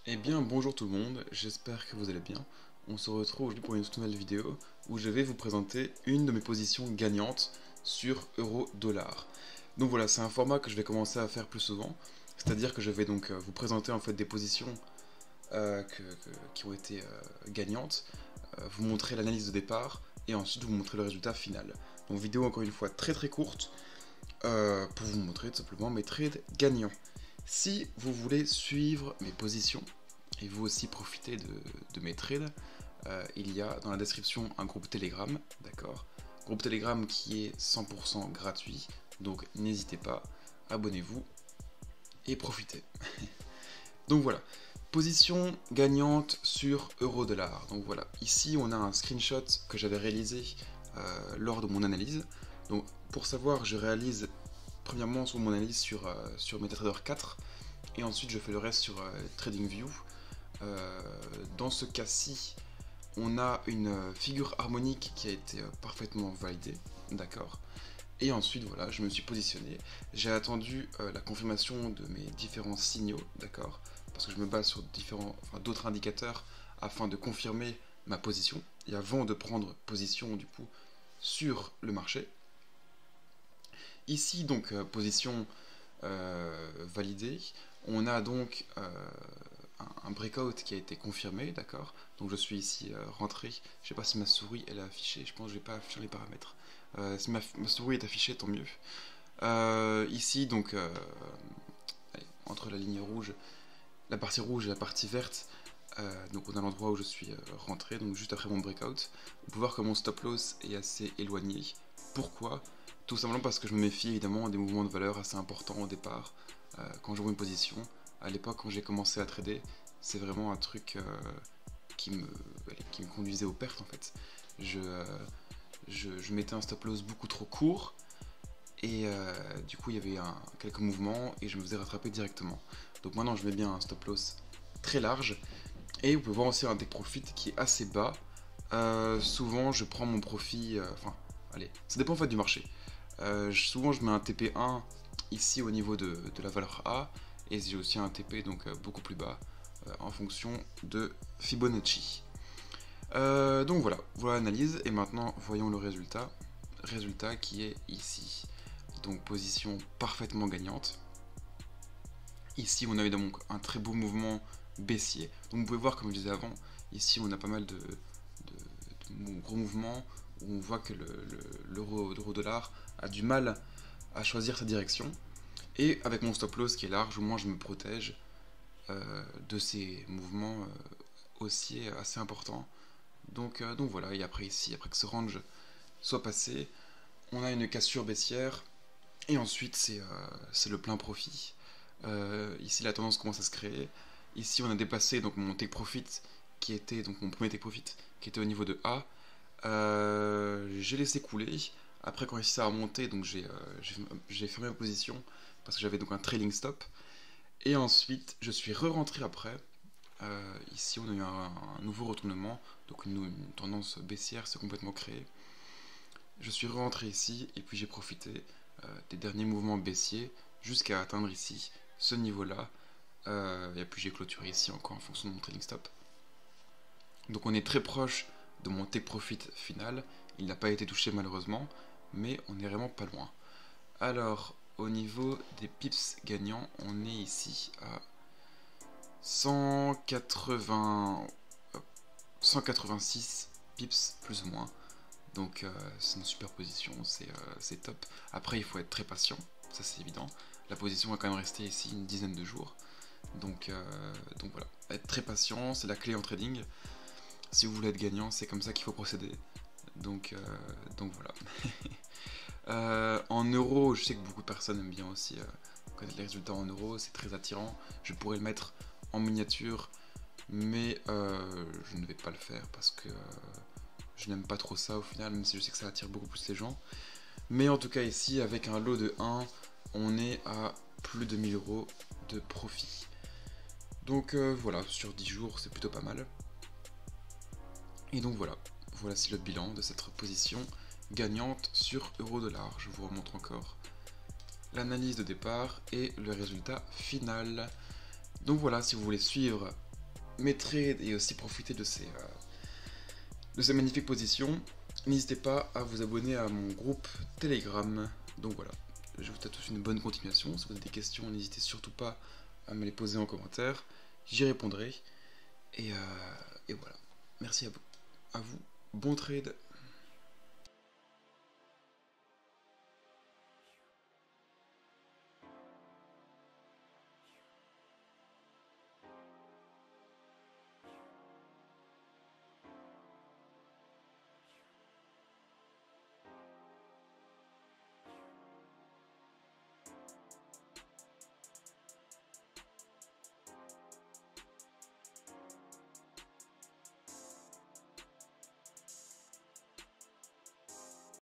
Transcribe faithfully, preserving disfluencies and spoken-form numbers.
Eh bien bonjour tout le monde, j'espère que vous allez bien. On se retrouve aujourd'hui pour une toute nouvelle vidéo où je vais vous présenter une de mes positions gagnantes sur euro-dollar. Donc voilà, c'est un format que je vais commencer à faire plus souvent, c'est-à-dire que je vais donc euh, vous présenter en fait des positions euh, que- que- qui ont été euh, gagnantes, euh, vous montrer l'analyse de départ et ensuite vous montrer le résultat final. Donc vidéo encore une fois très très courte euh, pour vous montrer tout simplement mes trades gagnants. Si vous voulez suivre mes positions et vous aussi profiter de, de mes trades, euh, il y a dans la description un groupe Telegram, d'accord? Groupe Telegram qui est cent pour cent gratuit, donc n'hésitez pas, abonnez-vous et profitez. Donc voilà, position gagnante sur euro-dollar. Donc voilà, ici on a un screenshot que j'avais réalisé euh, lors de mon analyse. Donc pour savoir, je réalise premièrement sur mon analyse sur, euh, sur MetaTrader quatre et ensuite je fais le reste sur euh, TradingView. Euh, dans ce cas-ci, on a une figure harmonique qui a été euh, parfaitement validée, d'accord. Et ensuite, voilà, je me suis positionné. J'ai attendu euh, la confirmation de mes différents signaux, d'accord, parce que je me base sur différents, enfin, d'autres indicateurs afin de confirmer ma position et avant de prendre position du coup sur le marché. Ici, donc, euh, position euh, validée. On a donc euh, un, un breakout qui a été confirmé, d'accord. Donc je suis ici euh, rentré. Je sais pas si ma souris elle est affichée. Je pense que je vais pas afficher les paramètres. Euh, si ma, ma, souris est affichée, tant mieux. Euh, ici, donc, euh, allez, entre la ligne rouge, la partie rouge et la partie verte, euh, donc on a l'endroit où je suis euh, rentré, donc juste après mon breakout. Vous pouvez voir que mon stop loss est assez éloigné. Pourquoi? Tout simplement parce que je me méfie évidemment des mouvements de valeur assez importants au départ, euh, quand j'ouvre une position. À l'époque, quand j'ai commencé à trader, c'est vraiment un truc euh, qui, me, qui me conduisait aux pertes en fait. Je, euh, je, je mettais un stop loss beaucoup trop court, et euh, du coup il y avait un, quelques mouvements et je me faisais rattraper directement. Donc maintenant je mets bien un stop loss très large, et vous pouvez voir aussi un take profit qui est assez bas. Euh, souvent je prends mon profit, euh, enfin allez, ça dépend en fait du marché. Euh, je- souvent je mets un T P un ici au niveau de, de la valeur A, et j'ai aussi un T P donc euh, beaucoup plus bas euh, en fonction de Fibonacci. Euh, donc voilà, voilà l'analyse, et maintenant voyons le résultat. Résultat qui est ici. Donc position parfaitement gagnante. Ici on a eu donc un très beau mouvement baissier. Donc vous pouvez voir, comme je disais avant, ici on a pas mal de, de, de gros mouvements où on voit que l'euro le, le, dollar a du mal à choisir sa direction. Et avec mon stop loss qui est large, au moins je me protège euh, de ces mouvements euh, haussiers assez importants. Donc, euh, donc voilà, et après ici, après que ce range soit passé, on a une cassure baissière, et ensuite c'est euh, le plein profit. Euh, ici la tendance commence à se créer. Ici on a dépassé donc mon take profit qui était donc mon premier take profit qui était au niveau de A. Euh, j'ai laissé couler. Après quand ici ça a remonté, donc j'ai euh, fermé ma position parce que j'avais donc un trailing stop. Et ensuite je suis re-rentré après. Euh, ici on a eu un, un nouveau retournement, donc une, une tendance baissière s'est complètement créée. Je suis rentré ici et puis j'ai profité euh, des derniers mouvements baissiers jusqu'à atteindre ici ce niveau-là. Euh, et puis j'ai clôturé ici encore en fonction de mon trading stop. Donc on est très proche de mon take profit final. Il n'a pas été touché malheureusement, mais on est vraiment pas loin. Alors au niveau des pips gagnants, on est ici à cent quatre-vingts, cent quatre-vingt-six pips plus ou moins. Donc euh, c'est une super position, c'est euh, top. Après il faut être très patient, ça c'est évident. La position va quand même rester ici une dizaine de jours. Donc, euh, donc voilà, être très patient, c'est la clé en trading. Si vous voulez être gagnant, c'est comme ça qu'il faut procéder. Donc, euh, donc voilà. euh, en euros, je sais que beaucoup de personnes aiment bien aussi euh, connaître les résultats en euros, c'est très attirant. Je pourrais le mettre en miniature, mais euh, je ne vais pas le faire parce que... Euh, je n'aime pas trop ça au final, même si je sais que ça attire beaucoup plus les gens. Mais en tout cas ici, avec un lot de un, on est à plus de mille euros de profit. Donc euh, voilà, sur dix jours, c'est plutôt pas mal. Et donc voilà, voici le bilan de cette position gagnante sur euro-dollar. Je vous remontre encore l'analyse de départ et le résultat final. Donc voilà, si vous voulez suivre mes trades et aussi profiter de ces, euh, de ces magnifiques positions, n'hésitez pas à vous abonner à mon groupe Telegram. Donc voilà, je vous souhaite tous une bonne continuation. Si vous avez des questions, n'hésitez surtout pas à me les poser en commentaire, j'y répondrai. Et, euh, et voilà, merci à vous. À vous, bon trade.